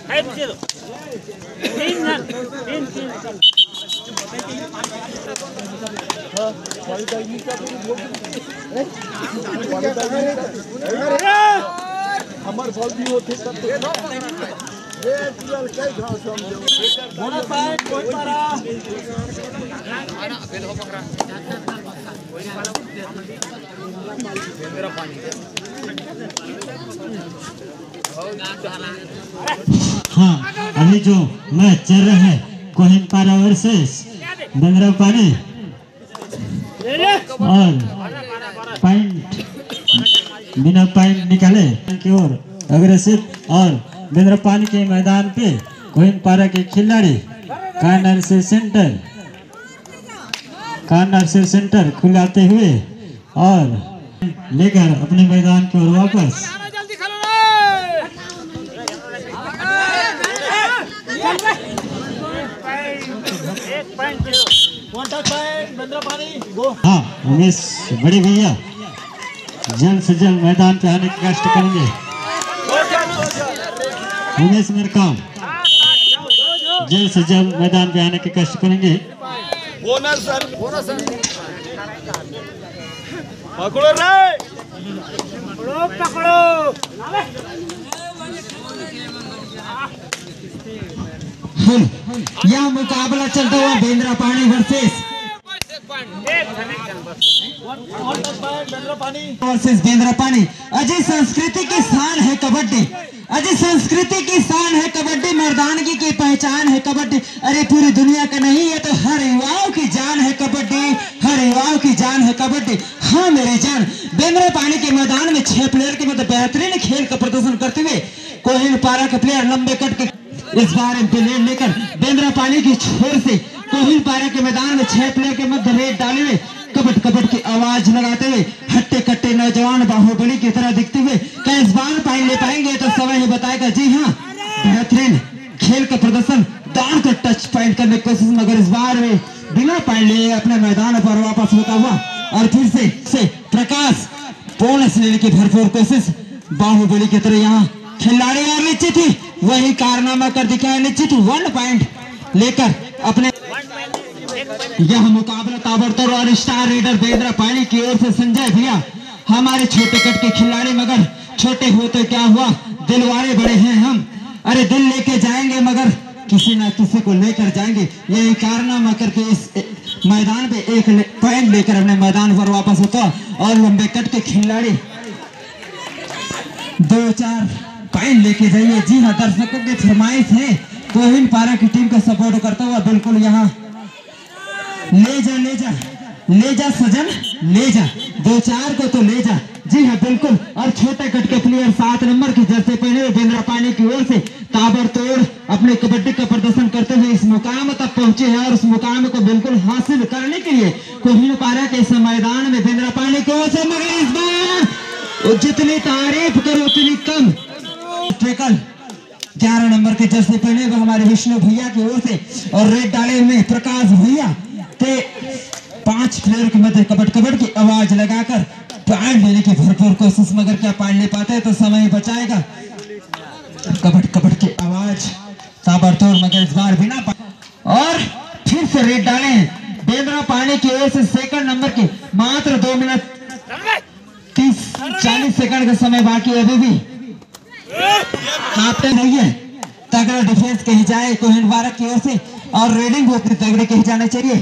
हमारे बॉल भी होते हाँ, अभी जो मैच चल रहा है कोहिनपारा वर्सेस बेंद्रापानी और पॉइंट बिना पॉइंट निकाले की ओर अग्रसित और बेंद्रापानी के मैदान पे कोहिनपारा के खिलाड़ी कार्नर से सेंटर खुलाते हुए और लेकर अपने मैदान की ओर वापस हाँ, उमेश बड़े भैया जल्द से जल्द मैदान पे आने की कष्ट करेंगे। उमेश मरकाम जल्द से जल्द मैदान पे आने के कष्ट करेंगे। पकड़ो रे, पकड़ो। यह मुकाबला चलता हुआ बेंद्रापानी वर्सेस बेंद्रापानी। अजय संस्कृति की शान है कबड्डी, अजय संस्कृति की शान है कबड्डी, मर्दानगी की पहचान है कबड्डी। अरे पूरी दुनिया का नहीं है तो हर युवाओं की जान है कबड्डी, हर युवाओं की जान है कबड्डी। हाँ मेरी जान, बेंद्रापानी के मैदान में 6 प्लेयर के मतलब बेहतरीन खेल का प्रदर्शन करते हुए कोहिनपारा के प्लेयर लंबे कट के इस बार प्लेयर लेकर बेंद्रापानी की छोर से कोहिनपारा के मैदान में 6 प्लेयर के मध्य रेड डाले हुए कबड्डी कबड्डी की आवाज लगाते हुए हट्टे कट्टे नौजवान बाहुबली की तरह दिखते हुए क्या इस बार पॉइंट ले पाएंगे तो समय ही बताएगा। जी हाँ, बेहतरीन खेल का प्रदर्शन दान कर टच पॉइंट करने की कोशिश, मगर इस बार में बिना पॉइंट लिए अपने मैदान पर वापस होता हुआ और फिर से प्रकाश बोनस लेने की भरपूर कोशिश बाहुबली की तरह यहाँ खिलाड़ी और निश्चित ही वही कारनामा कर दिखाया, निश्चित 1 पॉइंट लेकर अपने यह मुकाबला ताबड़तोड़ और स्टार रीडर बेंद्रापानी की ओर से संजय भैया हमारे छोटे कट के खिलाड़ी, मगर छोटे होते क्या हुआ दिल वाले बड़े हैं हम। अरे दिल लेके जाएंगे मगर किसी ना किसी को लेकर जाएंगे, यही कारनामा करके इस मैदान पे 1 पॉइंट लेकर अपने मैदान पर वापस होता और लंबे कट के खिलाड़ी 2-4 पॉइंट लेके जाइए। जी हाँ, दर्शकों की फरमाइश है कोहिनपारा की टीम को सपोर्ट करता हुआ बिल्कुल यहाँ ले जा सजन ले जा, 2-4 को तो ले जा। जी हाँ बिल्कुल, और छोटे कट के प्लेयर 7 नंबर की जर्सी पहने हुए बेंद्रापानी की ओर से ताबड़तोड़ अपने कबड्डी का प्रदर्शन करते हुए इस मुकाम तक पहुंचे हैं और उस मुकाम को बिल्कुल हासिल करने के लिए कोहिनपारा के इस मैदान में बेंद्रापानी की ओर से, मगर इस बार जितनी तारीफ करो उतनी कम। ट्रिकल 11 नंबर के जर्सी पहने हुए हमारे विष्णु भैया की ओर से और रेड डाले हुए प्रकाश भैया ते 5 प्लेयर के मध्य कबड्डी की आवाज लगाकर पॉइंट लेने की भरपूर कोशिश, मगर क्या पॉइंट ले पाते हैं तो समय बचाएगा। कबड्डी की आवाज ताबड़तोड़, मगर इस बार बिना और फिर से रेड डाले बेंद्रापानी की ओर से 2 नंबर के मात्र 2 मिनट 30-40 सेकंड का समय बाकी अभी भी कांपते नहीं है। तगड़ा डिफेंस कही जाए कोहिनपारा की ओर से और रेडिंग भी उतनी तगड़ी कही जानी चाहिए।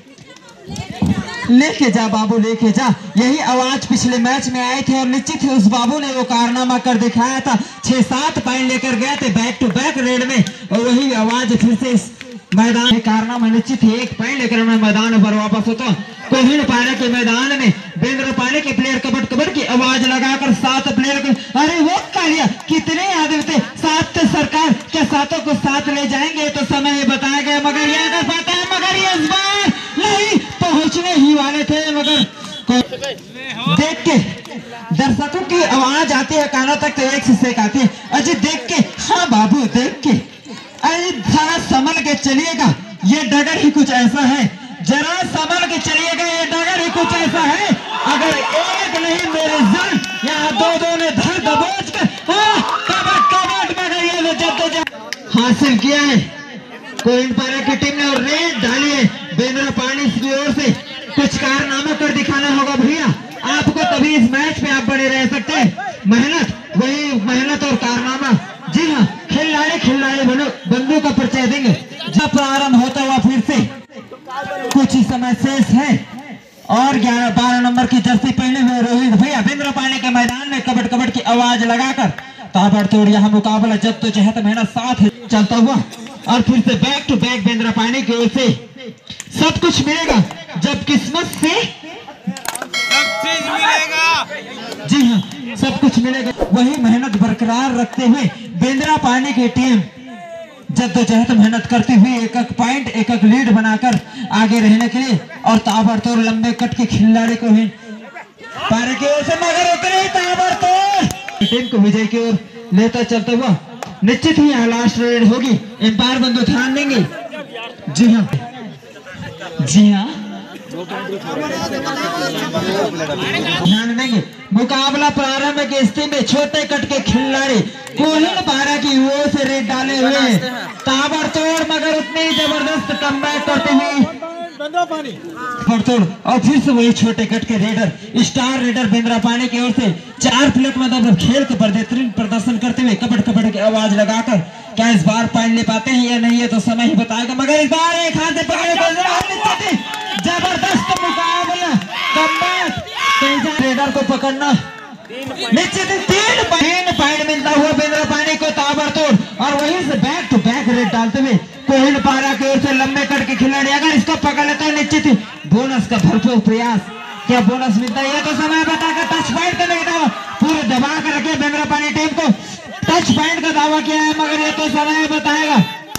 लेके जा बाबू लेके जा, यही आवाज पिछले मैच में आए थे और निश्चित है उस बाबू ने वो कारनामा कर दिखाया था, 6-7 पॉइंट लेकर गए थे बैक टू बैक रेड में और वही आवाज फिर से इस मैदान में कारनामा निश्चित है 1 पॉइंट लेकर मैदान पर वापस होता। कोहिनपारा के मैदान में बेंद्रापानी के प्लेयर कबड्डी की आवाज लगाकर 7 प्लेयर को, अरे वो कालिया कितने आदमी थे 7 सरकार, क्या 7 को साथ ले जाएंगे तो समय बताया गया, मगर ये कर पाता है, मगर ये इस बार नहीं पहुंचने ही वाले थे। मगर देख के दर्शकों की आवाज आती है कानों तक तो एक से सेक आती है। अजय देख के, हाँ बाबू देख के, अरे जरा संभल के चलिएगा, ये डगर ही कुछ ऐसा है, जरा संभल के चलिएगा, ये डगर ही कुछ ऐसा है। अगर एक नहीं मेरे जन यहाँ 2-2 ने धर दबोच कर कबड्डी मगर ये जद्दोजहद हासिल किया है कोहिन पारा की टीम ने और रेड डाली है बेंद्रा पानी की ओर से। कुछ कारनामा कर दिखाना होगा भैया आपको, तभी इस मैच पे आप बने रह सकते हैं। मेहनत और कारनामा। जी हाँ, खिलाड़ी बंदों का परिचय देंगे जब प्रारंभ होता हुआ फिर से कुछ ही समय शेष है और 11-12 नंबर की जर्सी पहने हुए रोहित भैया बेंद्रा पानी के मैदान में कबड की आवाज लगाकर ताबड़तोड़ यह मुकाबला जद्दोजहद मेहनत साथ चलता हुआ और फिर से बैक टू बैक बेंद्रा पानी की ओर से सब कुछ मिलेगा जब किस्मत से सब चीज मिलेगा। जी हाँ, सब कुछ मिलेगा। वही मेहनत बरकरार रखते हुए बेंद्रा पानी की टीम जद्दोजहद मेहनत करती हुई एक लीड बनाकर आगे रहने के लिए और ताबड़तोड़ लंबे कट के खिलाड़ी को ही पारे की ओर से मगर उतरे ताबड़तोड़ टीम को विजय की ओर लेता चलता हुआ निश्चित ही यहाँ लास्ट रेड होगी। एम्पायर बंदो ध्यान देंगे। जी हाँ ध्यान देंगे। मुकाबला प्रारंभ की स्थिति में छोटे कट के खिलाड़ी कोहिन पारा की ओर से रेड डाले हुए ताबड़तोड़ मगर उतनी जबरदस्त कमबैक करते हुए और फिर से वही छोटे कट के रेडर स्टार रेडर बेंद्रा पानी की ओर से 4 प्लेट मतलब खेल के बेहतरीन प्रदर्शन करते हुए कबड की आवाज लगाकर क्या इस बार पॉइंट ले पाते हैं या नहीं है तो समय ही बताएगा। मगर इस बार एक हाथ से पकड़े को जबरदस्त मुकाबला कमबैक रेडर को पकड़ना निश्चित 3 पॉइंट मिलता हुआ बेंद्रा पानी को ताबड़तोड़ और वहीं से बैक टू बैक रेड डालते हुए कोहिन पारा की ओर से लंबे कट के खिलाड़ी अगर इसको पकड़ लेते हैं निश्चित ही बोनस का भरपूर प्रयास। क्या बोनस मिलता है तो समय बताकर टच पॉइंट करने का दावा पूरे दबा कर रखे बेंद्रा पानी टीम को टच पॉइंट का दावा किया है मगर ये तो समय बताएगा।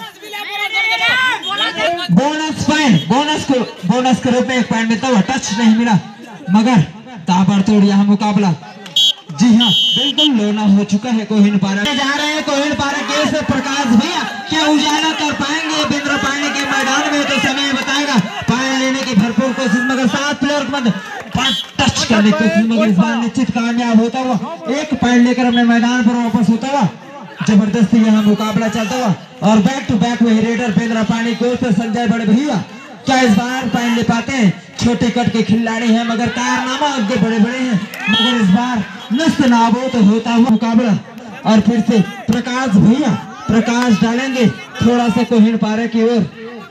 बोनस के रूप में 1 पॉइंट मिलता हुआ टच नहीं मिला मगर ताबड़तोड़ यहाँ मुकाबला जी हाँ बिल्कुल लोना हो चुका है। कोहिन पारा जा रहे हैं कोहिन पारा के से प्रकाश भैया क्या उजाला कर पाएंगे बेंद्रा पानी के मैदान में तो समय बताएगा। पॉइंट लेने की भरपूर कोशिश मगर 7 प्लेयर को टच करने की कोशिश मगर इस बार निश्चित कामयाब होता हुआ 1 पॉइंट लेकर अपने मैदान पर वापस होता हुआ जबरदस्ती यहाँ मुकाबला चलता हुआ और बैक टू बैक वही रेडर बेंद्रा पानी की ओर से संजय बड़े भैया क्या इस बार पॉइंट ले पाते हैं। छोटे कट के खिलाड़ी हैं मगर कारनामा आगे बड़े हैं मगर इस बार नस्त नाबूद होता हुआ मुकाबला और फिर से प्रकाश डालेंगे थोड़ा सा कोहिन पारा की ओर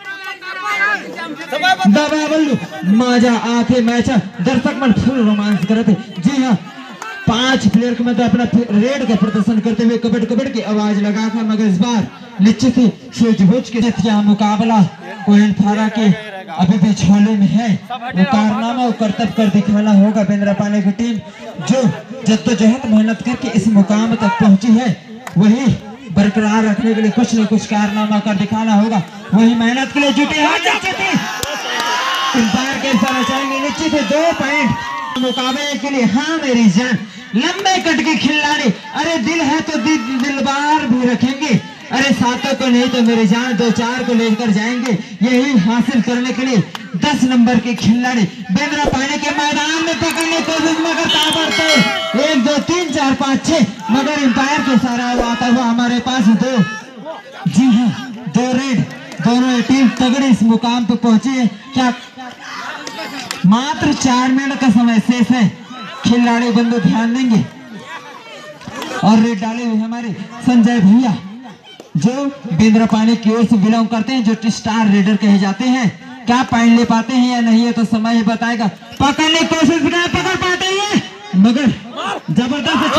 दबा बल्लू माजा आंखें मैचा दर्शक मन फुल रोमांस करते। जी हाँ 5 प्लेयर को मतलब अपना रेड का प्रदर्शन करते हुए कबड की आवाज लगाकर मगर इस बार निश्चित ही सूझबूझ के साथ यह मुकाबला कोहिन पारा के अभी भी झोले में है। वो कारनामा और करतब कर दिखाना होगा बेंद्रा पानी की टीम जो जद्दोजहद मेहनत करके इस मुकाम तक पहुंची है वही बरकरार रखने के लिए कुछ न कुछ कारनामा कर दिखाना होगा। वही मेहनत के लिए जुटे एम्पायर के साथ चाहेंगे निश्चित 2 पॉइंट मुकाबले के लिए। हाँ मेरी जान लंबे कट के खिलाड़ी अरे दिल है तो दिलबार भी रखेंगे अरे सातों को नहीं तो मेरी जान 2-4 को लेकर जाएंगे। यही हासिल करने के लिए 10 नंबर के खिलाड़ी बेंद्रा पानी के मैदान में पकड़ने की कोशिश मगर ताबड़तोड़ 1 2 3 4 5 6 मगर एम्पायर के सारा आता हुआ हमारे पास 2 जी हाँ 2 रेड दोनों टीम तगड़ी इस मुकाम पर पहुंची है। क्या मात्र 4 मिनट का समय शेष है। खिलाड़ी बंदू ध्यान देंगे और रेड डाले हुए हमारे संजय भैया जो बेंद्रा पानी की ओर से बिलोंग करते हैं जो स्टार रेडर कहे जाते हैं। क्या पॉइंट ले पाते हैं या नहीं है तो समय ही बताएगा। पकड़ने की कोशिश पकड़ पाते हैं मगर जबरदस्त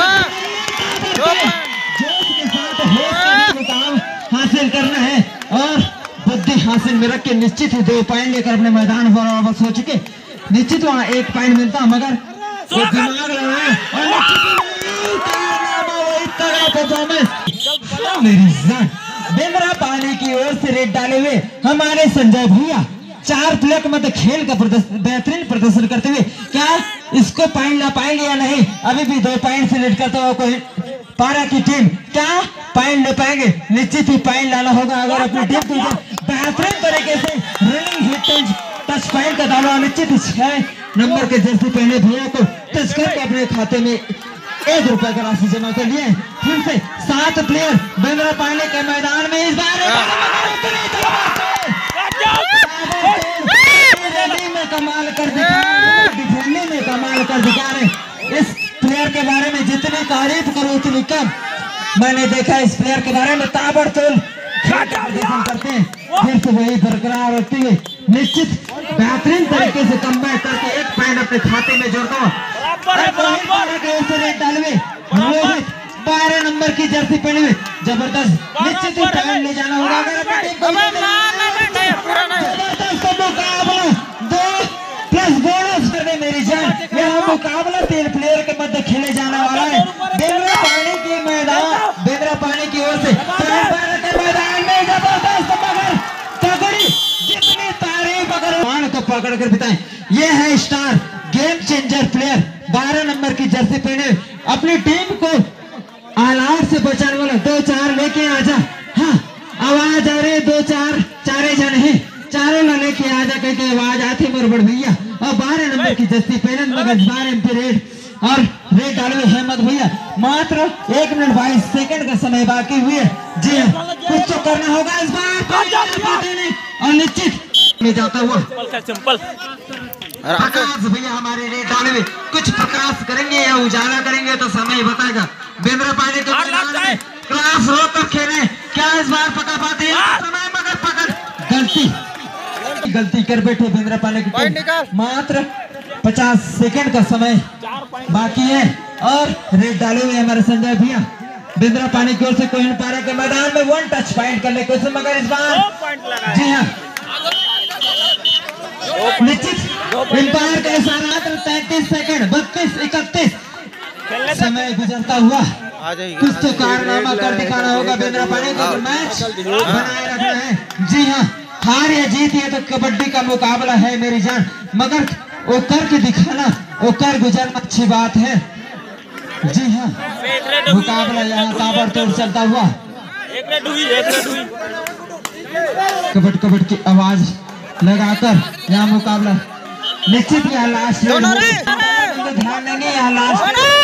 जोश के साथ मुकाम हासिल करना है और बुद्धि हासिल में रख के निश्चित ही 2 पॉइंट लेकर अपने मैदान पर वापस हो चुके। निश्चित वहाँ 1 पॉइंट मिलता मगर दिमाग लगाए बेंद्रा पानी की ओर से रेड डाले हुए हमारे संजय भैया 4 प्लेट मतलब खेल का बेहतरीन प्रदर्शन करते हुए क्या इसको पॉइंट ला पाएंगे या नहीं। अभी भी 2 पॉइंट से लेट करते हुए कोई पारा की टीम क्या पॉइंट ले पाएंगे। निश्चित ही पॉइंट लाना होगा अगर अपनी टीम को बेहतरीन तरीके से रनिंग हिट टच पॉइंट का दावा निश्चित 6 नंबर के जर्सी पहने भैया को टच करके अपने खाते में 1 रुपए का राशि जमा कर लिए। फिर से 7 प्लेयर बेंद्रा पानी के मैदान में इस बार में कमाल कर दिखाने में कमाल कर दिखा रहे। इस प्लेयर के बारे में जितनी तारीफ करो उतनी कम। मैंने देखा इस प्लेयर के बारे में ताबड़तोड़ प्रदर्शन करते हैं, फिर से वही बरकरार रखते हुए निश्चित बेहतरीन तरीके से कमबैक करके एक पॉइंट अपने खाते में जोड़ता हूँ। 12 नंबर की जर्सी पहने हुए जबरदस्त निश्चित ही पॉइंट ले जाना होगा। जबरदस्त मुकाबला 2 प्लस बोनस करने मेरी जान। यह मुकाबला 3 प्लेयर के मध्य खेले जाने वाला है। बेंद्रा पानी की मैदान बेंद्रा पानी की ओर से के मैदान में जबरदस्त मगर तगड़ी जितनी तारीफ अगर मान को पकड़ कर बिताएं। ये है star game changer player 12 number की जर्सी पहने अपनी टीम को आउट से बचाने वाला। 2-4 लेके आजा। हाँ आवाज आ रही 2-4 चारे जन है चारों ना लेके आजा कह के आवाज आती बरबड़ भैया। और 12 नंबर की जर्सी पहने मगर 12 एमपी रेड और रेड डाले हुए हेमंत भैया। मात्र 1 मिनट 22 सेकंड का समय बाकी हुए। जी कुछ तो करना होगा इस बार और निश्चित ले जाता हुआ प्रकाश भैया हमारे रेड डाले हुए कुछ प्रकाश करेंगे या उजाला करेंगे तो समय बताएगा। बेंद्रा पानी के क्लास रोक कर खेले क्या इस बार पकड़ पाते हैं समय मगर पकड़ गलती कर बैठे बेंद्रा पानी की टीम। मात्र 50 सेकंड का समय बाकी है और रेड डाले हुए हमारे संजय भैया। बेंद्रा पानी की ओर से कोहिन पारा के मैदान में 1 टच पॉइंट करने को मगर इस बार जी हाँ निश्चित एम्पायर का इशारा 33 सेकंड 32 31 समय गुजरता हुआ कुछ तो कारनामा कर दिखाना होगा। बेंद्रा पानी का मैच बनाए रखना है। जी हाँ हार या जीत ये तो कबड्डी का मुकाबला है मेरी जान, मगर वो करके दिखाना वो कर गुजरना अच्छी बात है। जी हाँ मुकाबला यहाँ ताबड़तोड़ चलता हुआ कबड्डी कबड्डी की आवाज लगाकर यहाँ मुकाबला निश्चित यहाँ लास्ट ध्यान देंगे यहाँ लास्ट